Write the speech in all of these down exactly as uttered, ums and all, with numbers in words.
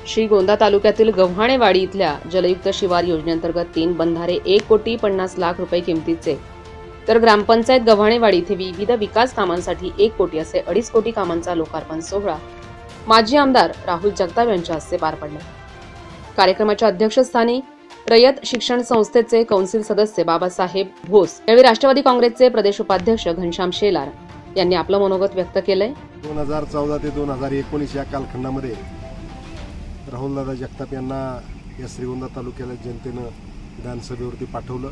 श्रीगोंदा तालुक्यातील गव्हाणेवाडी इथल्या जलयुक्त शिवार योजनेअंतर्गत तीन बंधारे एक कोटी पन्नास लाख रुपये किमतीचे तर ग्रामपंचायत गव्हाणेवाडी इथे विविध विकास कामांसाठी एक कोटी असे अडीच कोटी कामांचा लोकार्पण सोहळा माजी आमदार राहुल जगताप यांच्या हस्ते पार पडला। कार्यक्रमाच्या अध्यक्षस्थानी रयत शिक्षण संस्थेचे कौन्सिल सदस्य बाबासाहेब भोस यावेळी राष्ट्रवादी काँग्रेसचे प्रदेश उपाध्यक्ष घनश्याम शेलार यांनी आपलं मनोगत व्यक्त केलंय। दोन हजार चौदा ते दोन हजार एकोणीस या कालखंडामध्ये राहुलदादा जगताप यांना या श्रीगोंदा तालुक्याला जनतेनं विधानसभेवरती पाठवलं।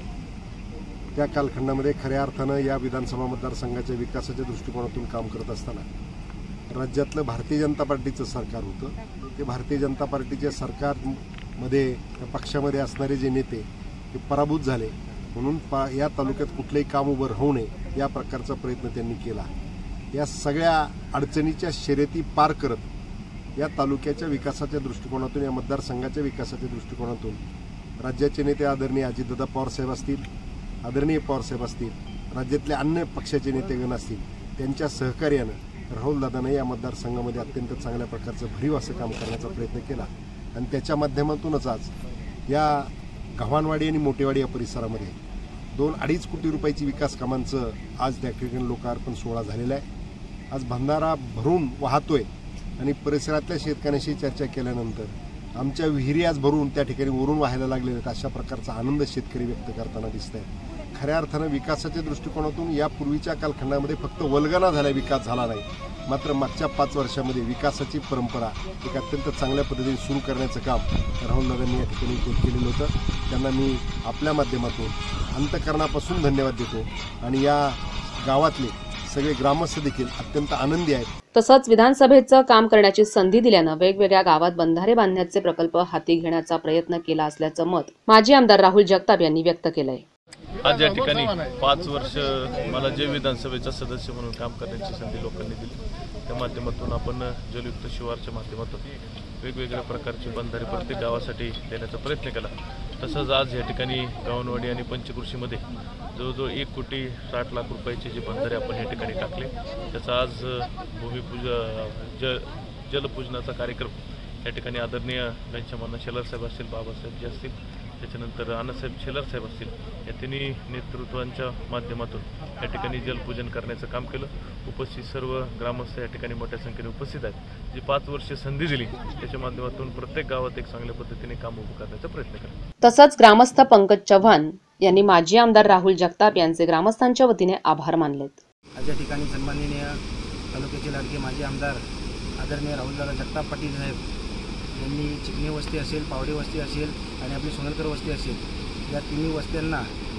त्या कालखंडामध्ये खऱ्या अर्थानं या विधानसभा मतदारसंघाच्या विकासाच्या दृष्टिकोनातून काम करत असताना राज्यातलं भारतीय जनता पार्टीचं सरकार होतं। ते भारतीय जनता पार्टीच्या सरकारमध्ये पक्षामध्ये असणारे जे नेते ते पराभूत झाले, म्हणून पा या तालुक्यात कुठलंही काम उभं राहू नये या प्रकारचा प्रयत्न त्यांनी केला। या सगळ्या अडचणीच्या शर्यती पार करत या तालुक्याच्या विकासाच्या दृष्टिकोनातून, या मतदारसंघाच्या विकासाच्या दृष्टिकोनातून राज्याचे नेते आदरणीय अजितदादा पवारसाहेब असतील, आदरणीय पवारसाहेब असतील, राज्यातले अन्य पक्षाचे नेतेगण असतील, त्यांच्या सहकार्यानं राहुलदादांना या मतदारसंघामध्ये अत्यंत चांगल्या प्रकारचं भरीव असं काम करण्याचा प्रयत्न केला आणि त्याच्या माध्यमातूनच आज या गव्हाणवाडी आणि मोठेवाडी या परिसरामध्ये दोन अडीच कोटी रुपयाची विकास कामांचं आज त्या ठिकाणी लोकार्पण सोहळा झालेला आहे। आज भंडारा भरून वाहतोय आणि परिसरातल्या शेतकऱ्यांशी चर्चा केल्यानंतर आमच्या विहिरी आज भरून त्या ठिकाणी वरून व्हायला लागलेले आहेत, अशा प्रकारचा आनंद शेतकरी व्यक्त करताना दिसत आहे। खऱ्या अर्थानं विकासाच्या दृष्टिकोनातून या पूर्वीच्या कालखंडामध्ये फक्त वल्गना झाला, विकास झाला नाही, मात्र मागच्या पाच वर्षामध्ये विकासाची परंपरा एक अत्यंत चांगल्या पद्धतीने सुरू करण्याचं काम राहुलदादांनी या ठिकाणी केलेलं होतं। त्यांना मी आपल्या माध्यमातून अंतःकरणापासून धन्यवाद देतो आणि या गावातले सगळे ग्रामस्थ देखील अत्यंत आनंदी आहेत। तसंच विधानसभेचं काम करण्याची संधी दिल्यानं वेगवेगळ्या गावात बंधारे बांधण्याचे प्रकल्प हाती घेण्याचा प्रयत्न केला असल्याचं मत माजी आमदार राहुल जगताप यांनी व्यक्त केलंय। आज या ठिकाणी पाच वर्ष मला जे विधानसभेचा सदस्य म्हणून काम करण्याची संधी लोकांनी दिली, त्या माध्यमातून आपण जलयुक्त शिवारच्या माध्यमातून वेगवेगळ्या प्रकारचे बंधारे प्रत्येक गावासाठी देण्याचा प्रयत्न केला। तसंच आज या ठिकाणी गव्हाणवाडी आणि पंचकृषीमध्ये जवळजवळ एक कोटी साठ लाख रुपयाचे जे बंधारे आपण या ठिकाणी टाकले, त्याचा आज भूमिपूजा ज जलपूजनाचा कार्यक्रम या ठिकाणी आदरणीय घनश्याम शेलार साहेब असतील, बाबासाहेब जे असतील, त्याच्यानंतर आनंदसाहेब शेलार साहेब असतील, या तिन्ही नेतृत्वांच्या माध्यमातून या ठिकाणी जलपूजन करण्याचं काम केलं। उपस्थित सर्व ग्रामस्थ या ठिकाणी मोठ्या संख्येने उपस्थित आहेत। जी पाच वर्षे संधी दिली त्याच्या माध्यमातून प्रत्येक गावात एक चांगल्या पद्धतीने काम उभं करण्याचा प्रयत्न केला। तसंच ग्रामस्थ पंकज चव्हाण यांनी माजी आमदार राहुल जगताप यांचे ग्रामस्थांच्या वतीने आभार मानलेत। आज या ठिकाणी सन्माननीय तालुक्याचे लाडके माजी आमदार आदरणीय राहुलदादा जगताप पाटील साहेब यांनी चिकणी वस्ती असेल, पावडे वस्ती असेल आणि आपली सोनलकर वस्ती असेल, या तिन्ही वस्त्यांना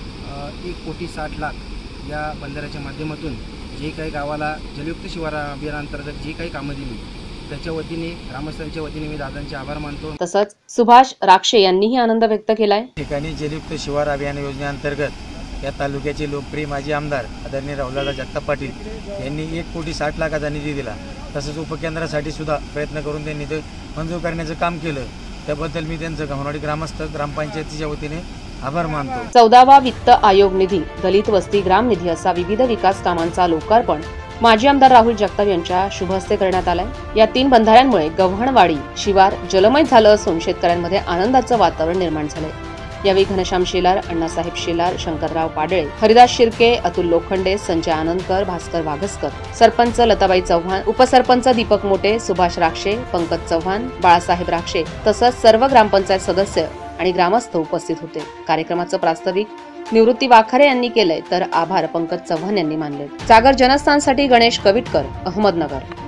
एक कोटी साठ लाख या बंधाऱ्याच्या माध्यमातून जे काही गावाला जलयुक्त शिवार अभियानांतर्गत जी काही कामं दिली त्याच्या वतीने ग्रामस्थांच्या वतीने मी दादांचे आभार मानतो। तसंच सुभाष राक्षे यांनीही आनंद व्यक्त केलाय। ठिकाणी जलयुक्त शिवार अभियान योजनेअंतर्गत या तालुक्याचे लोकप्रिय माजी आमदार आदरणीय राहुलदादा जगताप पाटील यांनी एक कोटी साठ लाखाचा निधी दिला। तसंच उपकेंद्रासाठी सुद्धा प्रयत्न करून त्यांनी ते मंजूर करण्याचं काम केलं, त्याबद्दल मी त्यांचं गव्हाणवाडी ग्रामस्थ ग्रामपंचायतीच्या वतीने आभार मानतो। चौदावा वित्त आयोग निधी, दलित वस्ती ग्राम निधी असा विविध विकास कामांचा लोकार्पण माजी आमदार राहुल जगताप यांच्या शुभ हस्ते करण्यात आलाय। या तीन बंधाऱ्यांमुळे गव्हाणवाडी शिवार जलमय झालं असून शेतकऱ्यांमध्ये आनंदाचं वातावरण निर्माण झालंय। यावेळी घनश्याम शेलार, अण्णासाहेब शेलार, शंकरराव पाडळे, हरिदास शिर्के, अतुल लोखंडे, संजय आनंदकर, भास्कर वाघसकर, सरपंच लताबाई चव्हाण, उपसरपंच दीपक मोटे, सुभाष राक्षे, पंकज चव्हाण, बाळासाहेब राक्षे तसंच सर्व ग्रामपंचायत सदस्य आणि ग्रामस्थ उपस्थित होते। कार्यक्रमाचं प्रास्ताविक निवृत्ती वाखारे यांनी केलंय, तर आभार पंकज चव्हाण यांनी मानले। सागर जनस्थानसाठी गणेश कविटकर, अहमदनगर।